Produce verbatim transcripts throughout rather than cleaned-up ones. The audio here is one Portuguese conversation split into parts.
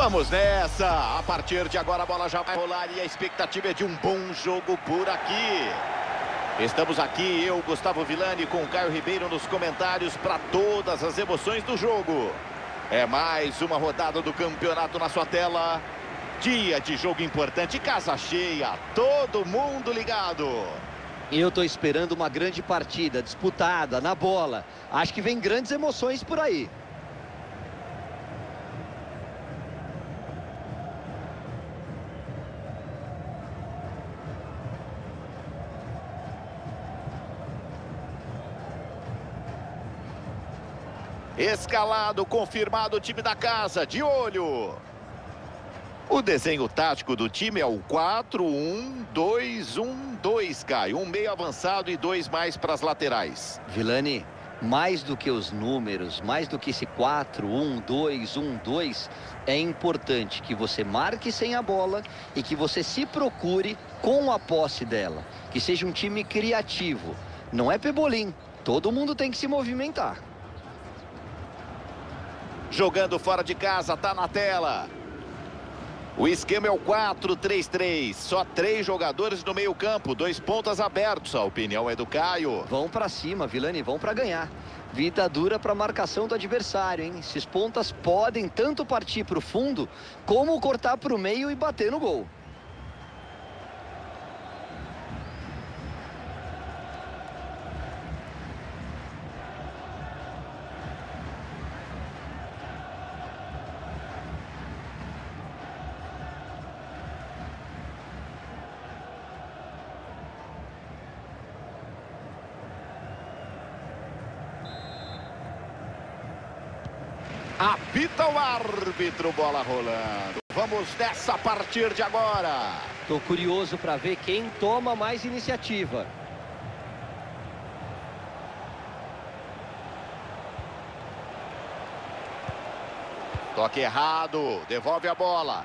Vamos nessa! A partir de agora a bola já vai rolar e a expectativa é de um bom jogo por aqui. Estamos aqui, eu, Gustavo Villani, com o Caio Ribeiro nos comentários para todas as emoções do jogo. É mais uma rodada do campeonato na sua tela. Dia de jogo importante, casa cheia, todo mundo ligado. Eu tô esperando uma grande partida, disputada, na bola. Acho que vem grandes emoções por aí. Escalado, confirmado o time da casa, de olho. O desenho tático do time é o quatro um dois um dois, Caio. Um meio avançado e dois mais para as laterais. Villani, mais do que os números, mais do que esse quatro um dois um dois, é importante que você marque sem a bola e que você se procure com a posse dela. Que seja um time criativo. Não é pebolim, todo mundo tem que se movimentar. Jogando fora de casa, tá na tela. O esquema é o quatro três três. Só três jogadores no meio campo, dois pontas abertos. A opinião é do Caio. Vão pra cima, Villani, vão pra ganhar. Vida dura pra marcação do adversário, hein? Esses pontas podem tanto partir pro fundo, como cortar pro meio e bater no gol. Apita o árbitro, bola rolando. Vamos nessa a partir de agora. Tô curioso para ver quem toma mais iniciativa. Toque errado, devolve a bola.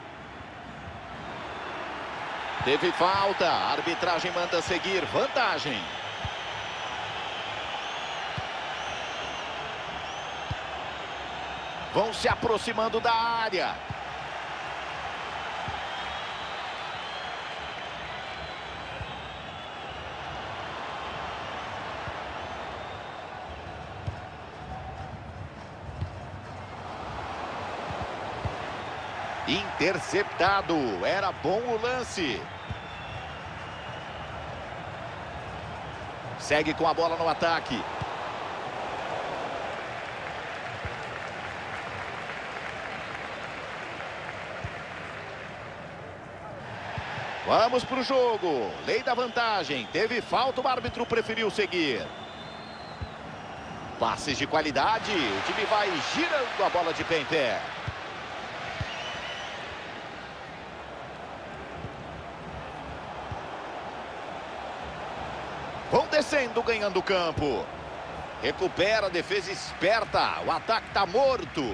Teve falta, a arbitragem manda seguir, vantagem. Vão se aproximando da área. Interceptado. Era bom o lance. Segue com a bola no ataque. Vamos para o jogo. Lei da vantagem. Teve falta, o árbitro preferiu seguir. Passes de qualidade. O time vai girando a bola de pé em pé. Vão descendo, ganhando o campo. Recupera a defesa esperta. O ataque está morto.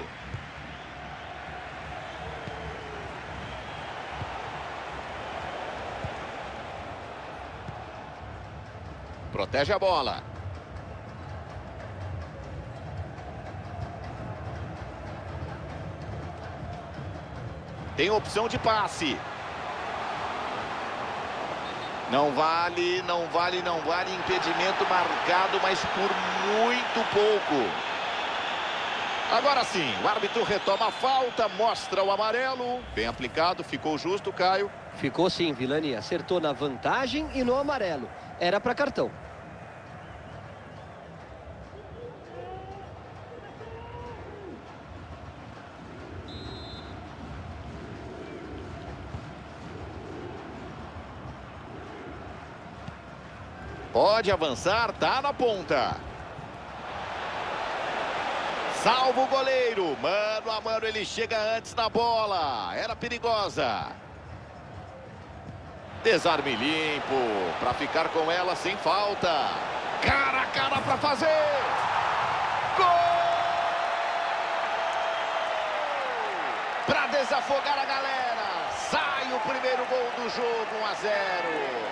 Protege a bola. Tem opção de passe. Não vale, não vale, não vale. Impedimento marcado, mas por muito pouco. Agora sim, o árbitro retoma a falta, mostra o amarelo. Bem aplicado, ficou justo, Caio. Ficou sim, Villani. Acertou na vantagem e no amarelo. Era para cartão. Pode avançar, tá na ponta. Salva o goleiro. Mano a mano, ele chega antes na bola. Era perigosa. Desarme limpo. Para ficar com ela sem falta. Cara a cara para fazer. Gol! Para desafogar a galera. Sai o primeiro gol do jogo, um a zero.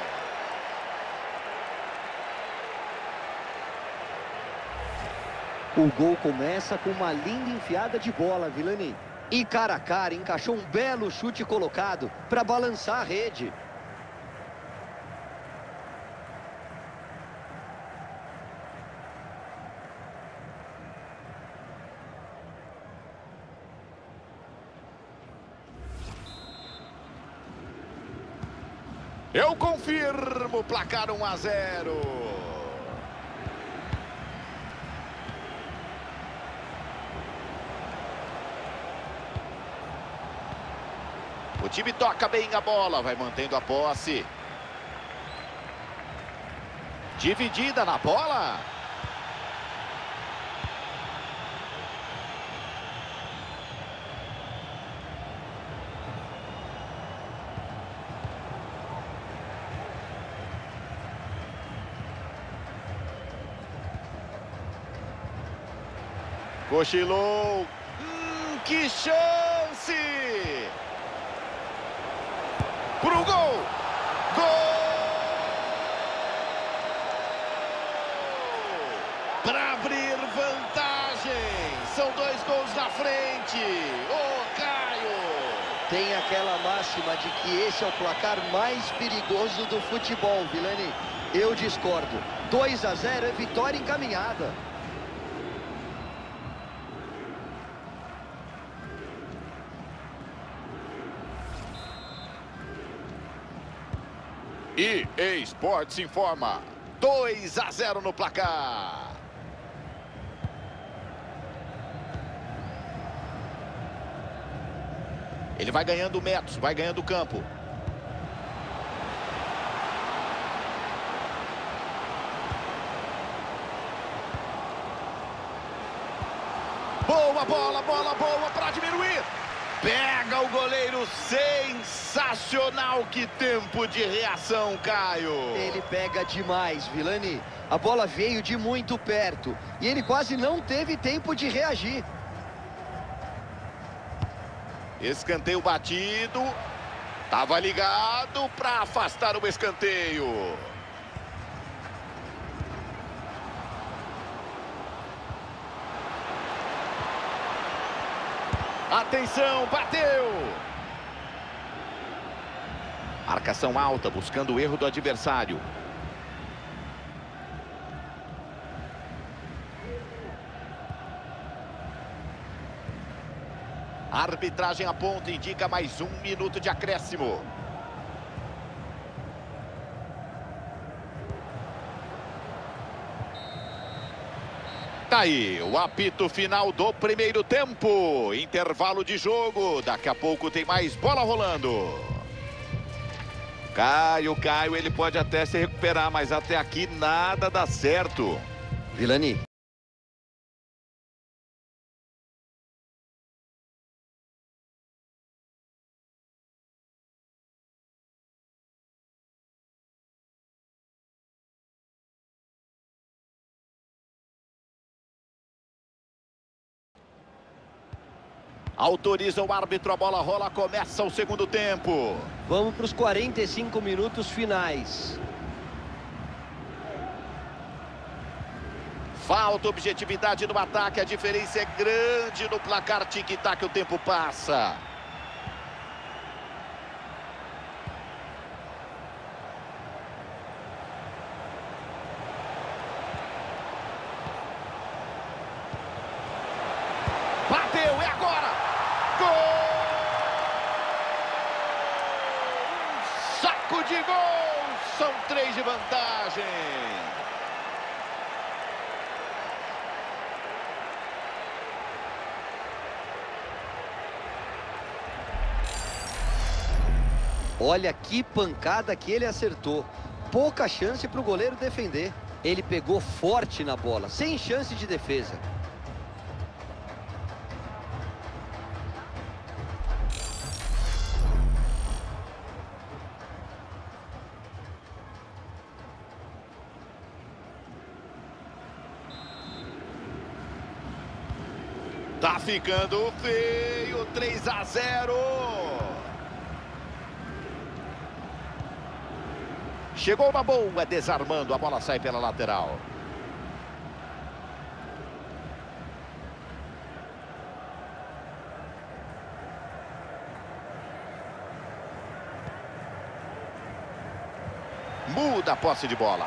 O gol começa com uma linda enfiada de bola, Villani. E cara a cara, encaixou um belo chute colocado para balançar a rede. Eu confirmo, placar um a zero. O time toca bem a bola, vai mantendo a posse. Dividida na bola. Cochilou. Hum, que chance! Pro gol! Gol! Para abrir vantagem. São dois gols na frente. Ô, Caio! Tem aquela máxima de que esse é o placar mais perigoso do futebol, Vilani. Eu discordo. dois a zero é vitória encaminhada. E E Sports informa, dois a zero no placar. Ele vai ganhando metros, vai ganhando campo. Boa bola, bola boa para diminuir. Pega o goleiro, sensacional, que tempo de reação, Caio. Ele pega demais, Vilani. A bola veio de muito perto e ele quase não teve tempo de reagir. Escanteio batido. Tava ligado para afastar o escanteio. Atenção, bateu! Marcação alta, buscando o erro do adversário. A arbitragem aponta, indica mais um minuto de acréscimo. Tá aí, o apito final do primeiro tempo. Intervalo de jogo. Daqui a pouco tem mais bola rolando. Caio, Caio, ele pode até se recuperar, mas até aqui nada dá certo. Vilani. Autoriza o árbitro, a bola rola, começa o segundo tempo. Vamos para os quarenta e cinco minutos finais. Falta objetividade no ataque, a diferença é grande no placar, tic-tac, o tempo passa. Bateu, é agora! Gol! Um saco de gol! São três de vantagem. Olha que pancada que ele acertou. Pouca chance para o goleiro defender. Ele pegou forte na bola, sem chance de defesa. Tá ficando feio, três a zero. Chegou uma boa, desarmando, a bola sai pela lateral. Muda a posse de bola.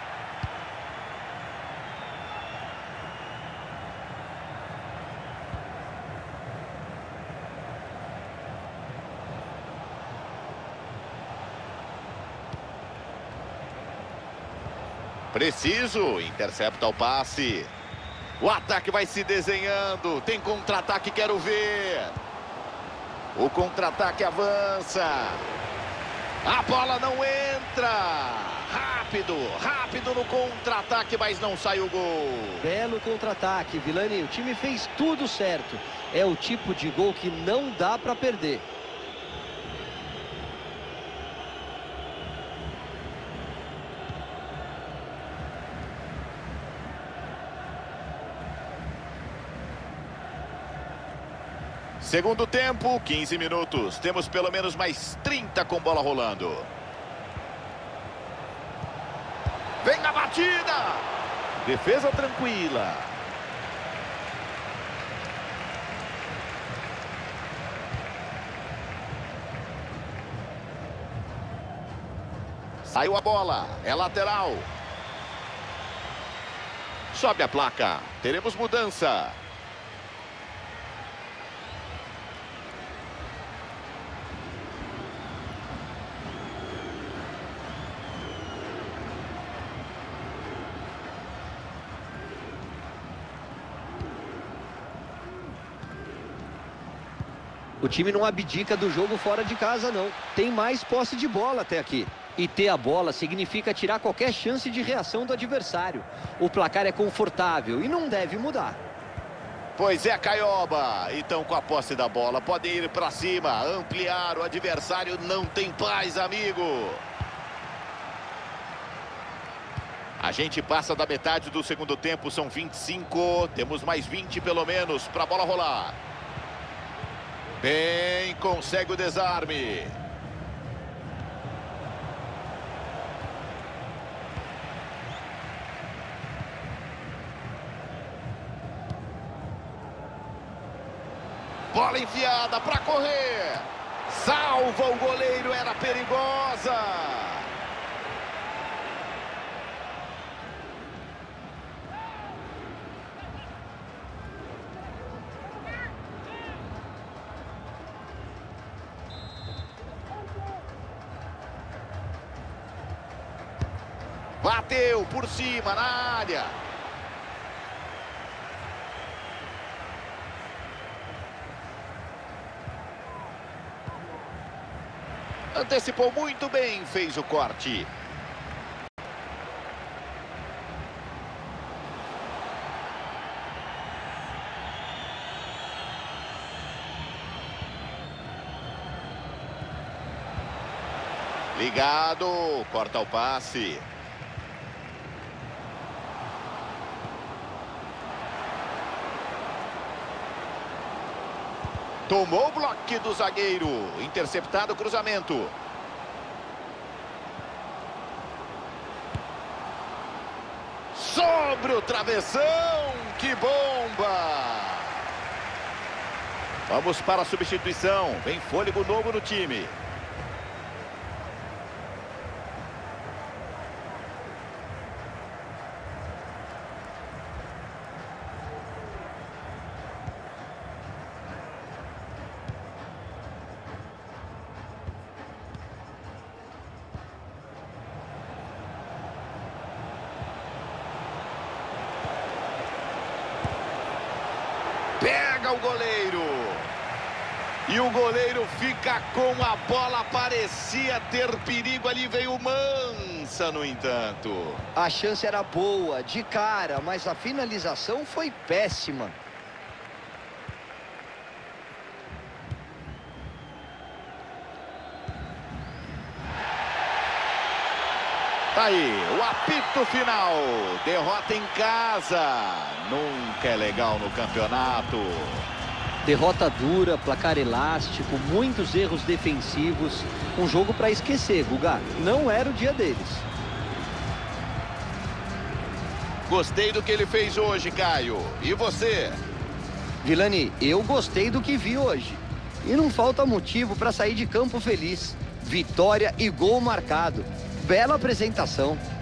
Preciso, intercepta o passe. O ataque vai se desenhando. Tem contra-ataque, quero ver. O contra-ataque avança. A bola não entra. Rápido, rápido no contra-ataque, mas não sai o gol. Belo contra-ataque, Vilani. O time fez tudo certo. É o tipo de gol que não dá para perder. Segundo tempo, quinze minutos. Temos pelo menos mais trinta com bola rolando. Vem na batida. Defesa tranquila. Saiu a bola. É lateral. Sobe a placa. Teremos mudança. O time não abdica do jogo fora de casa, não. Tem mais posse de bola até aqui. E ter a bola significa tirar qualquer chance de reação do adversário. O placar é confortável e não deve mudar. Pois é, Caioba. Então, com a posse da bola, podem ir para cima, ampliar. O adversário não tem paz, amigo. A gente passa da metade do segundo tempo, são vinte e cinco. Temos mais vinte pelo menos para a bola rolar. Bem, consegue o desarme. Bola enfiada para correr. Salva o goleiro, era perigosa. Bateu por cima na área. Antecipou muito bem, fez o corte. Ligado, corta o passe. Tomou o bloco do zagueiro. Interceptado o cruzamento. Sobre o travessão. Que bomba! Vamos para a substituição. Vem fôlego novo no time. Pega o goleiro. E o goleiro fica com a bola. Parecia ter perigo ali. Veio Mansa, no entanto. A chance era boa, de cara, mas a finalização foi péssima. Tá aí, o apito final. Derrota em casa. Nunca é legal no campeonato. Derrota dura, placar elástico, muitos erros defensivos. Um jogo para esquecer, Guga. Não era o dia deles. Gostei do que ele fez hoje, Caio. E você? Vilani, eu gostei do que vi hoje. E não falta motivo para sair de campo feliz. Vitória e gol marcado. bela apresentação.